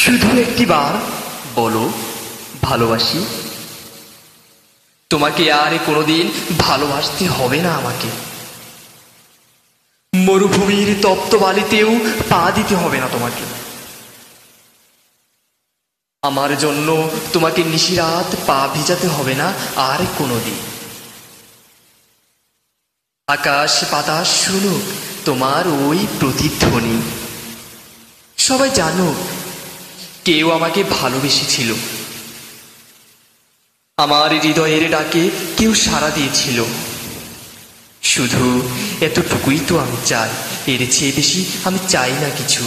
শুধু একটিবার বলো ভালোবাসি। তোমাকে আর কোনোদিন ভালোবাসতে হবে না আমাকে। মরুভূমির তপ্ত বালিতেও পা দিতে হবে না তোমাকে। আমার জন্য তোমাকে নিশিরাত পা ভিজাতে হবে না আর কোনোদিন। আকাশ বাতাস শুনুক তোমার ওই প্রতিধ্বনি। সবাই জানুক কেউ আমাকে ভালোবেসেছিল। আমার হৃদয়ের ডাকে কেউ সাড়া দিয়েছিল। শুধু এতটুকুই তো আমি চাই, এর চেয়ে বেশি আমি চাই না কিছু।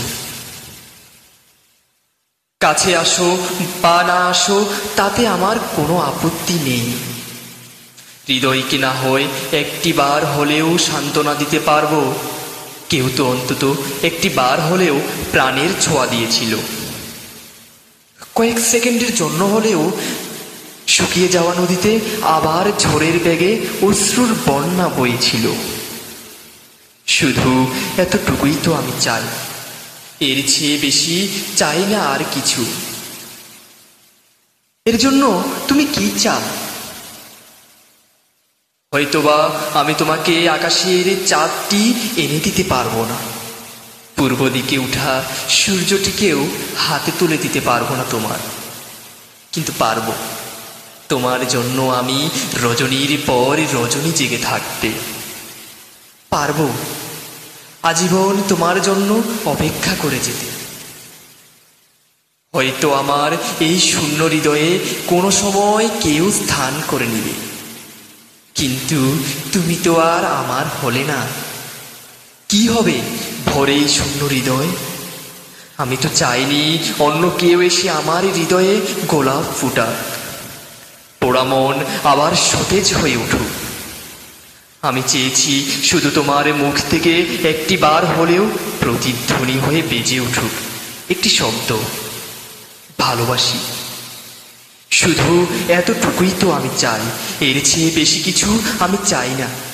কাছে আসো বা না আসো তাতে আমার কোনো আপত্তি নেই। হৃদয়কে না হয় একটিবার হলেও সান্ত্বনা দিতে পারবো। কেউ তো অন্তত একটিবার হলেও প্রাণের ছোঁয়া দিয়েছিল। কয়েক সেকেন্ডের জন্য হলেও শুকিয়ে যাওয়া নদীতে আবার ঝড়ের বেগে অশ্রুর বন্যা বইছিল। শুধু এতটুকুই তো আমি চাই, এর চেয়ে বেশি চাই না আর কিছু। এর জন্য তুমি কি চাও? হয়তোবা আমি তোমাকে আকাশের চাঁদটি এনে দিতে পারবো না, পূর্ব দিকে উঠা সূর্যটিকেও হাতে তুলে দিতে পারবো না তোমার, কিন্তু পারবো তোমার জন্য আমি রজনীর পর রজনী জেগে থাকতে। পারবো আজীবন তোমার জন্য অপেক্ষা করে যেতে। হয়তো আমার এই শূন্য হৃদয়ে কোনো সময় কেউ স্থান করে নিবে, কিন্তু তুমি তো আর আমার হলে না। কি হবে ভরে এই শূন্য হৃদয়? আমি তো চাইনি অন্য কেউ এসে আমার হৃদয়ে গোলাপ ফুটাক, পোড়া মন আবার সতেজ হয়ে উঠুক। আমি চেয়েছি শুধু তোমার মুখ থেকে একটিবার হলেও প্রতিধ্বনি হয়ে বেজে উঠুক একটি শব্দ, ভালোবাসি। শুধু এতটুকুই তো আমি চাই, এর চেয়ে বেশি কিছু আমি চাই না।